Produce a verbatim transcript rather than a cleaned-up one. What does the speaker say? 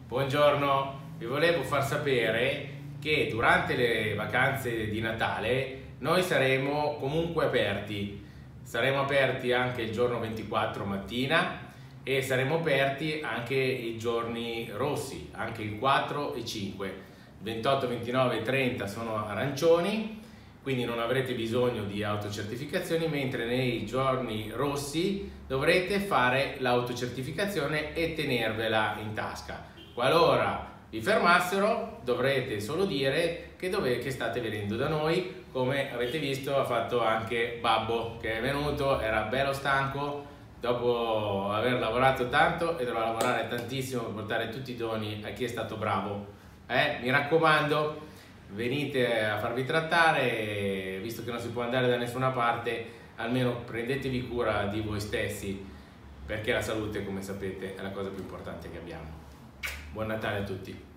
Buongiorno, vi volevo far sapere che durante le vacanze di Natale noi saremo comunque aperti. Saremo aperti anche il giorno ventiquattro mattina e saremo aperti anche i giorni rossi, anche il quattro e cinque. ventotto, ventinove e trenta sono arancioni, quindi non avrete bisogno di autocertificazioni, mentre nei giorni rossi dovrete fare l'autocertificazione e tenervela in tasca. Qualora vi fermassero dovrete solo dire che, dove, che state venendo da noi. Come avete visto ha fatto anche Babbo, che è venuto, era bello stanco dopo aver lavorato tanto e dovrà lavorare tantissimo per portare tutti i doni a chi è stato bravo. Eh, mi raccomando, venite a farvi trattare, visto che non si può andare da nessuna parte, almeno prendetevi cura di voi stessi, perché la salute, come sapete, è la cosa più importante che abbiamo. Buon Natale a tutti!